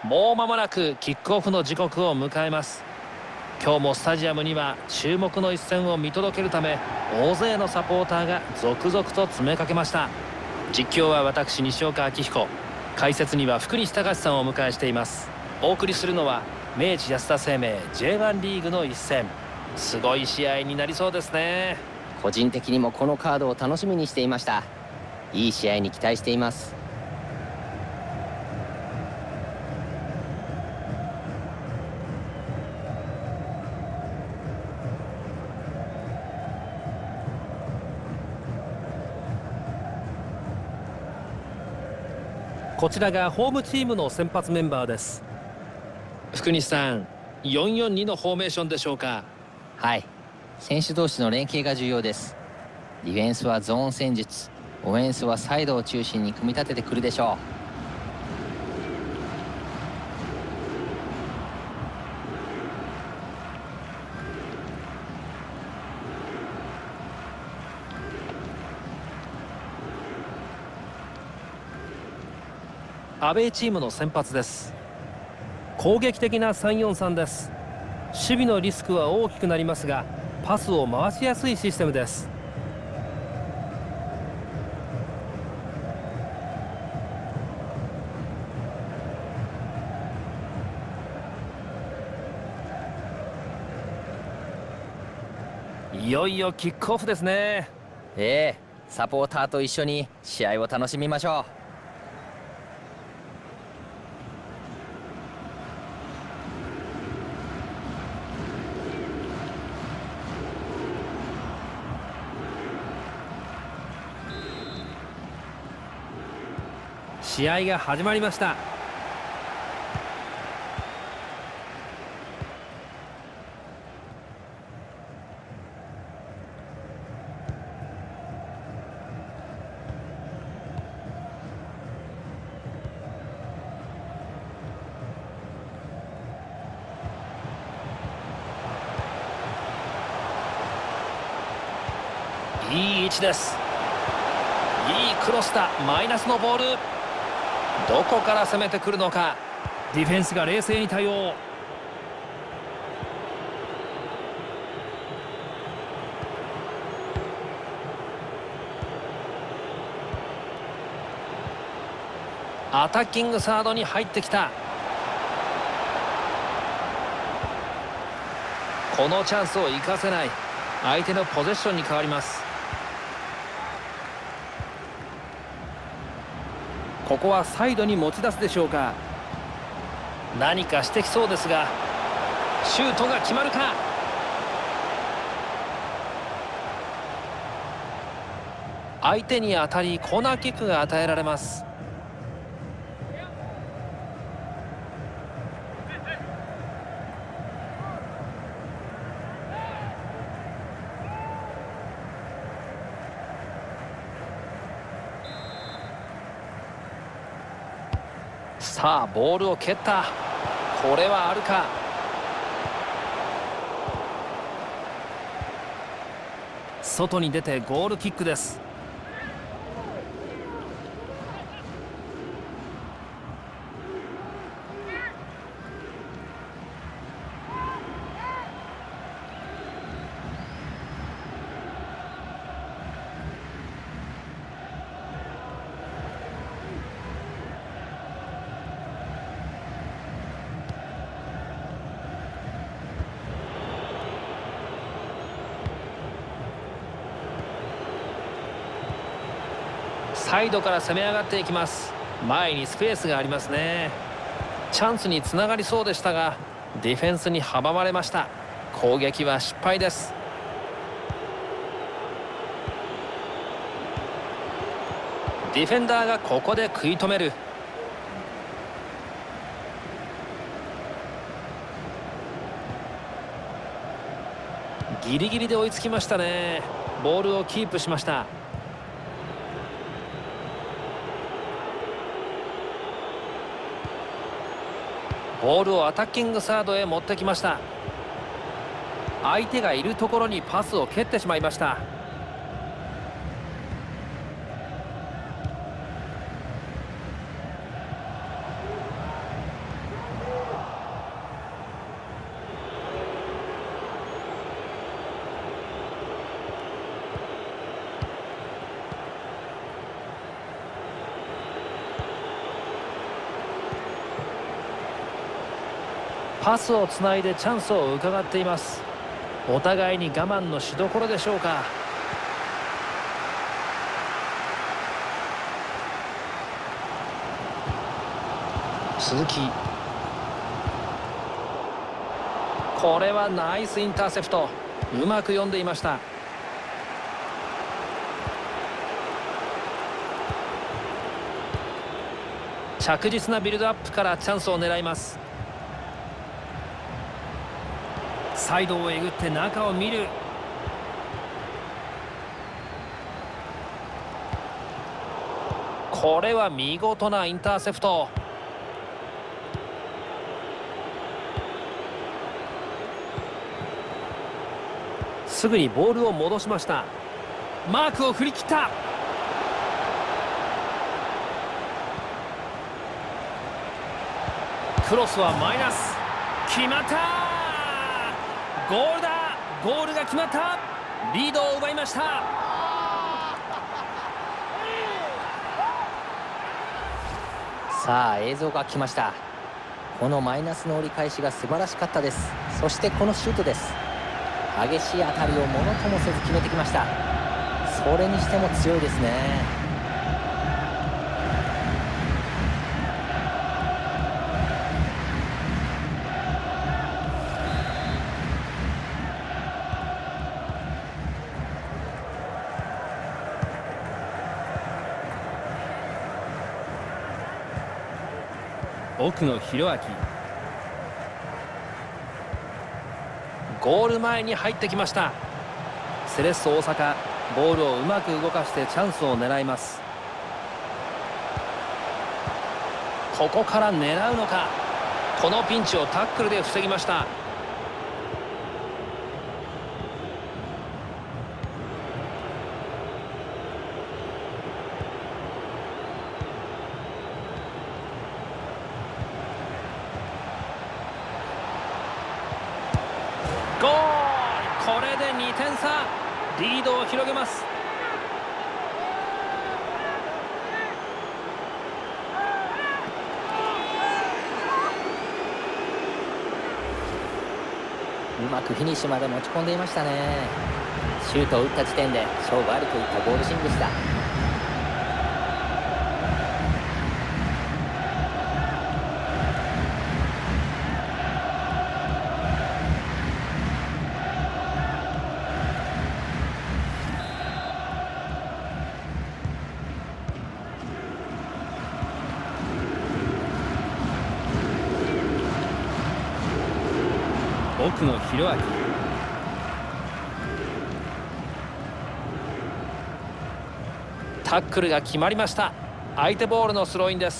もう間もなくキックオフの時刻を迎えます。今日もスタジアムには注目の一戦を見届けるため、大勢のサポーターが続々と詰めかけました。実況は私西岡明彦、解説には福西崇史さんをお迎えしています。お送りするのは明治安田生命 J1 リーグの一戦。すごい試合になりそうですね。 個人的にもこのカードを楽しみにしていました。いい試合に期待しています。 こちらがホームチームの先発メンバーです。 福西さん、442のフォーメーションでしょうか。 はい、選手同士の連携が重要です。ディフェンスはゾーン戦術、オフェンスはサイドを中心に組み立ててくるでしょアウェーチームの先発です。攻撃的な343です。守備のリスクは大きくなりますが、パスを回しやすいシステムです。いよいよキックオフですね。 サポーターと一緒に試合を楽しみましょう。 試合が始まりました。 いい位置です。いいクロスだ。マイナスのボール。どこから攻めてくるのか。 ディフェンスが冷静に対応。 アタッキングサードに入ってきた。このチャンスを生かせない。相手のポゼッションに変わります。 ここはサイドに持ち出すでしょうか。 何かしてきそうですが、シュートが決まるか。相手に当たりコーナーキックが与えられます。さあボールを蹴った。これはあるか。 外に出てゴールキックです。 サイドから攻め上がっていきます。前にスペースがありますね。チャンスにつながりそうでしたが、ディフェンスに阻まれました。攻撃は失敗です。ディフェンダーがここで食い止める。ギリギリで追いつきましたね。ボールをキープしました。ボールをアタッキングサードへ持ってきました。 相手がいるところにパスを蹴ってしまいました。 パスをつないでチャンスを伺っています。お互いに我慢のしどころでしょうか。鈴木、これはナイスインターセプト、うまく読んでいました。着実なビルドアップからチャンスを狙います。 サイドをえぐって中を見る。 これは見事なインターセプト。 すぐにボールを戻しました。マークを振り切った。クロスはマイナス。決まった。ゴールだ。ゴールが決まった。リードを奪いました。 さあ映像が来ました。このマイナスの折り返しが素晴らしかったです。そしてこのシュートです。激しい当たりをものともせず決めてきました。それにしても強いですね。 奥野弘明、 ゴール前に入ってきました。 セレッソ大阪、ボールをうまく動かしてチャンスを狙います。 ここから狙うのか。このピンチをタックルで防ぎました。ゴール、これで2点差、リードを広げます。 うまくフィニッシュまで持ち込んでいましたね。シュートを打った時点で勝負ありといったゴールシーンでした。 奥野弘明、 タックルが決まりました。相手ボールのスローインです。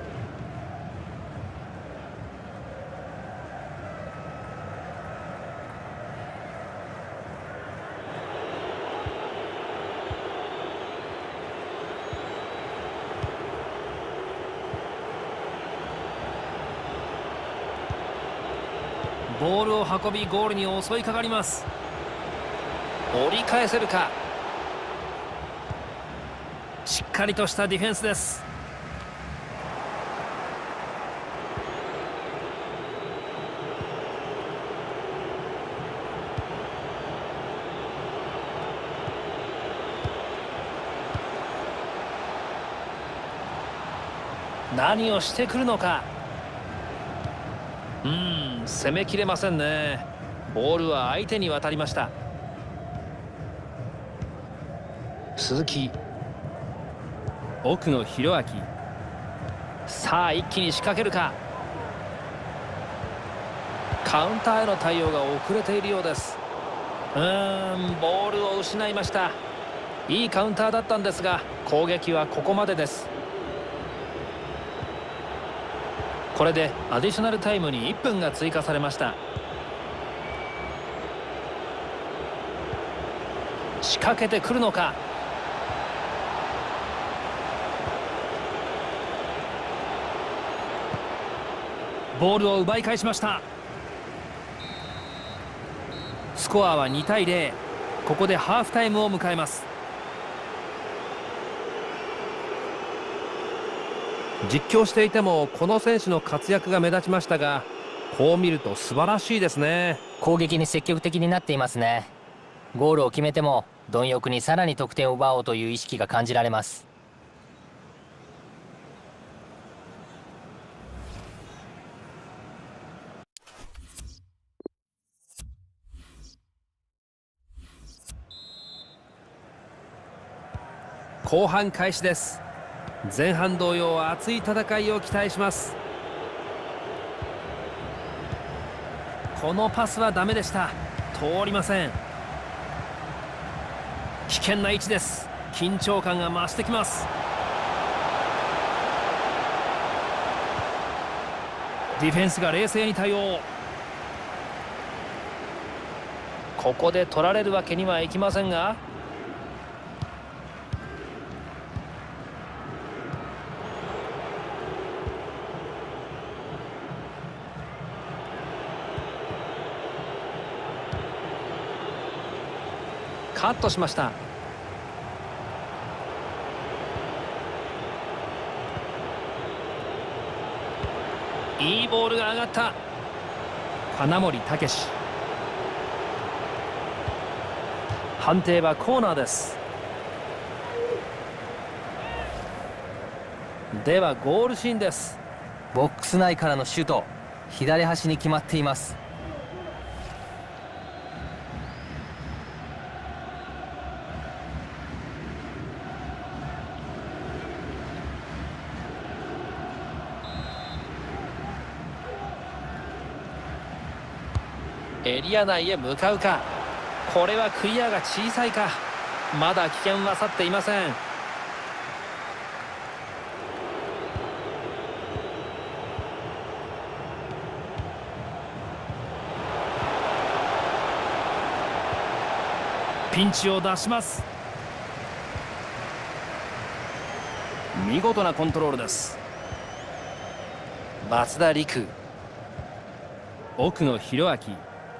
ボールを運びゴールに襲いかかります。 折り返せるか。 しっかりとしたディフェンスです。 何をしてくるのか。攻めきれませんね。ボールは相手に渡りました。鈴木、 奥野弘明、 さあ一気に仕掛けるか。カウンターへの対応が遅れているようです。ボールを失いました。いいカウンターだったんですが、攻撃はここまでです。これでアディショナルタイムに1分が追加されました。仕掛けてくるのか。 ボールを奪い返しました。スコアは2対0。ここでハーフタイムを迎えます。実況していてもこの選手の活躍が目立ちましたが、 こう見ると素晴らしいですね。 攻撃に積極的になっていますね。ゴールを決めても貪欲にさらに得点を奪おうという意識が感じられます。 後半開始です。前半同様熱い戦いを期待します。このパスはダメでした。通りません。危険な位置です。緊張感が増してきます。ディフェンスが冷静に対応。 ここで取られるわけにはいきませんが、カットしました。いいボールが上がった。 金森武史。判定はコーナーです。ではゴールシーンです。 ボックス内からのシュート、左端に決まっています。 エリア内へ向かうか。これはクリアが小さいか。まだ危険は去っていません。 ピンチを脱します。見事なコントロールです。 松田陸、 奥野博明。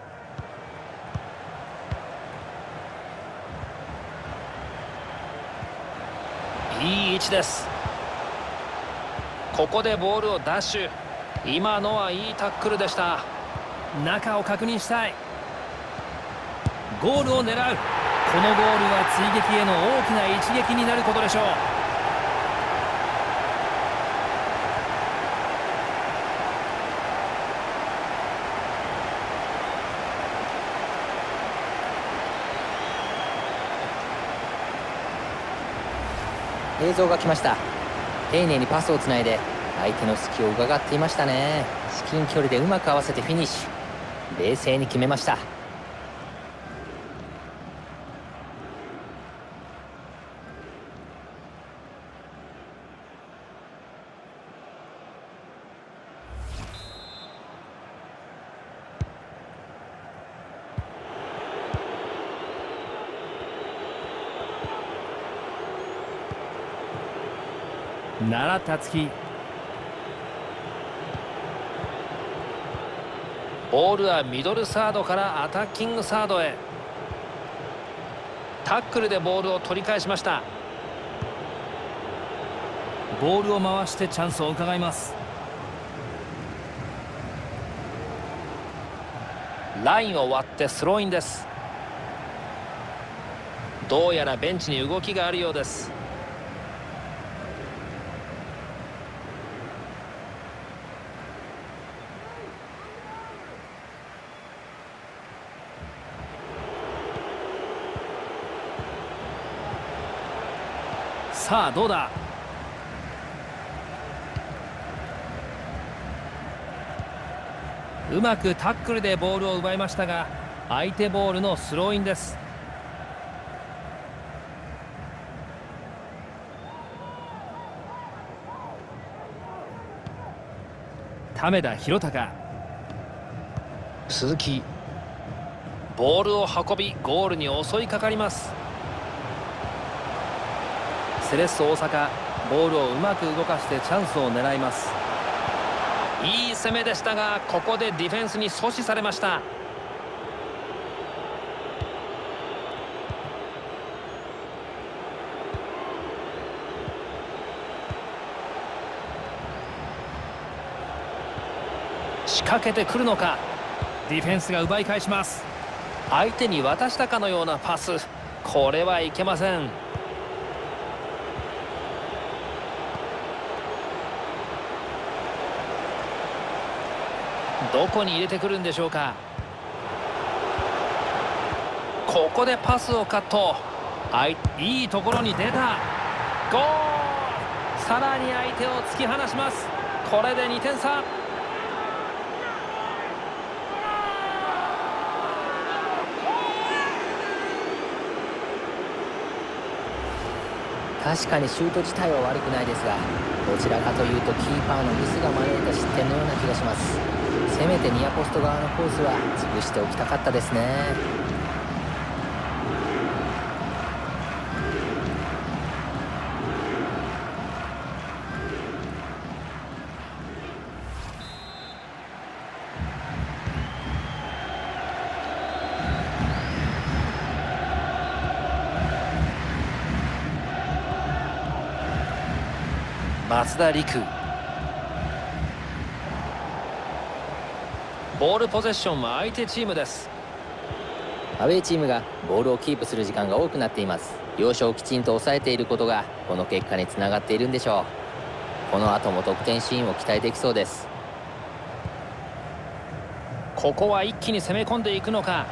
いい位置です。ここでボールをダッシュ。今のはいいタックルでした。 中を確認したい。ゴールを狙う。このゴールは追撃への大きな一撃になることでしょう。 映像が来ました。丁寧にパスをつないで相手の隙を伺っていましたね。至近距離でうまく合わせてフィニッシュ。冷静に決めました。 奈良達樹。 ボールはミドルサードからアタッキングサードへ。タックルでボールを取り返しました。 ボールを回してチャンスを伺います。 ラインを割ってスローインです。どうやらベンチに動きがあるようです。 さあどうだ。うまくタックルでボールを奪いましたが、相手ボールのスローインです。為田博隆。 鈴木、ボールを運びゴールに襲いかかります。 セレッソ大阪、ボールをうまく動かしてチャンスを狙います。 いい攻めでしたが、ここでディフェンスに阻止されました。 仕掛けてくるのか。 ディフェンスが奪い返します。 相手に渡したかのようなパス、これはいけません。どこに入れてくるんでしょうか。ここでパスをカット。いいところに出た。ゴール。さらに相手を突き放します。これで2点差。 確かにシュート自体は悪くないですが、どちらかというとキーパーのミスが招いた失点のような気がします。せめてニアポスト側のコースは潰しておきたかったですね。 松田陸。ボールポゼッションは相手チームです。 アウェーチームがボールをキープする時間が多くなっています。要所をきちんと抑えていることがこの結果につながっているんでしょう。この後も得点シーンを期待できそうです。 ここは一気に攻め込んでいくのか。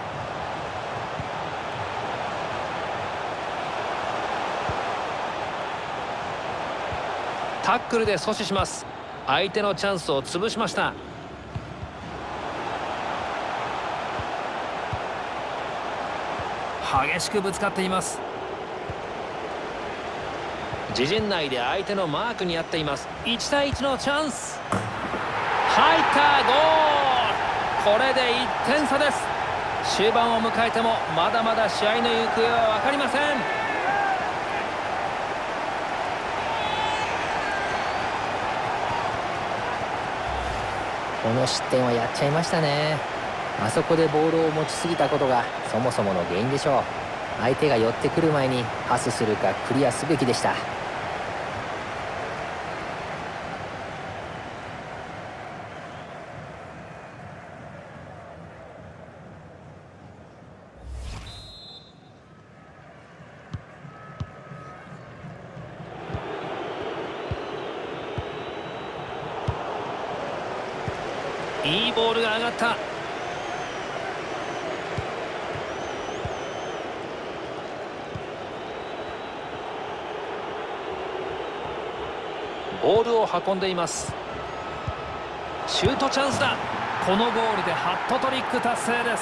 タックルで阻止します。相手のチャンスを潰しました。 激しくぶつかっています。 自陣内で相手のマークにあっています。1対1のチャンス。入った。ゴール。これで1点差です。終盤を迎えてもまだまだ試合の行方は分かりません。 この失点はやっちゃいましたね。あそこでボールを持ちすぎたことがそもそもの原因でしょう。相手が寄ってくる前にパスするかクリアすべきでした。 いいボールが上がった。ボールを運んでいます。シュートチャンスだ。 このゴールでハットトリック達成です。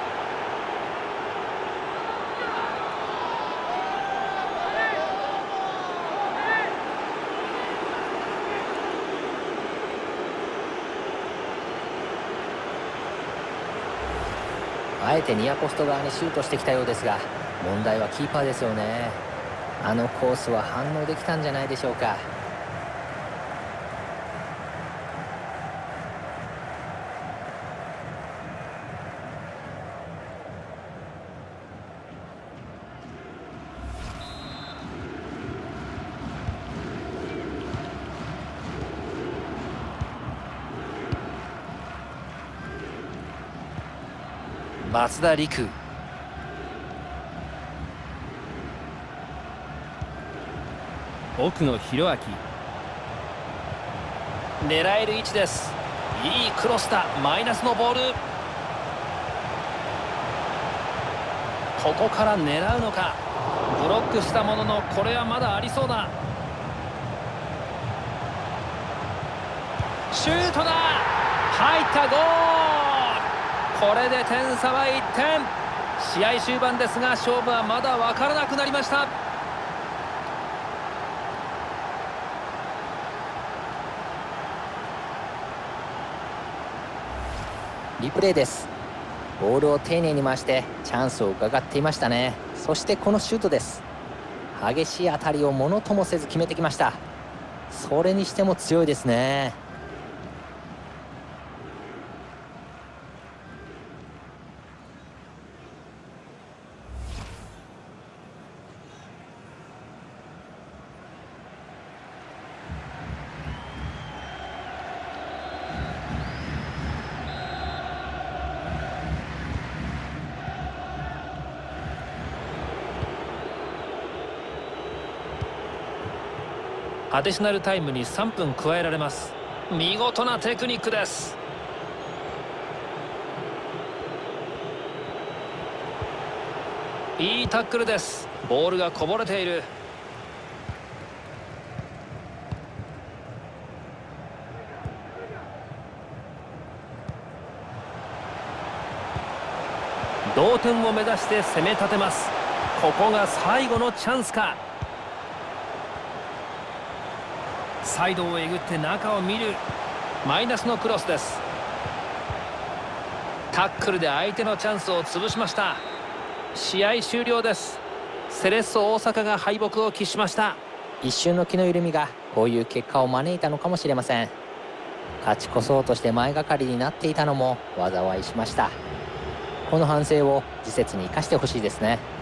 あえてニアポスト側にシュートしてきたようですが、問題はキーパーですよね。あのコースは反応できたんじゃないでしょうか。 松田陸。 奥野弘明。 狙える位置です。いいクロスだ。マイナスのボール。ここから狙うのか。ブロックしたもののこれはまだありそうだ。シュートだ。入った。ゴール。これで点差は1点。試合終盤ですが勝負はまだ分からなくなりました。 リプレイです。ボールを丁寧に回してチャンスを伺っていましたね。そしてこのシュートです。激しい当たりをものともせず決めてきました。それにしても強いですね。 アディショナルタイムに3分加えられます。見事なテクニックです。いいタックルです。ボールがこぼれている。 同点を目指して攻め立てます。ここが最後のチャンスか。サイドをえぐって中を見る。 マイナスのクロスです。タックルで相手のチャンスを潰しました。試合終了です。セレッソ大阪が敗北を喫しました。 一瞬の気の緩みがこういう結果を招いたのかもしれません。勝ち越そうとして前がかりになっていたのも災いしました。この反省を次節に生かしてほしいですね。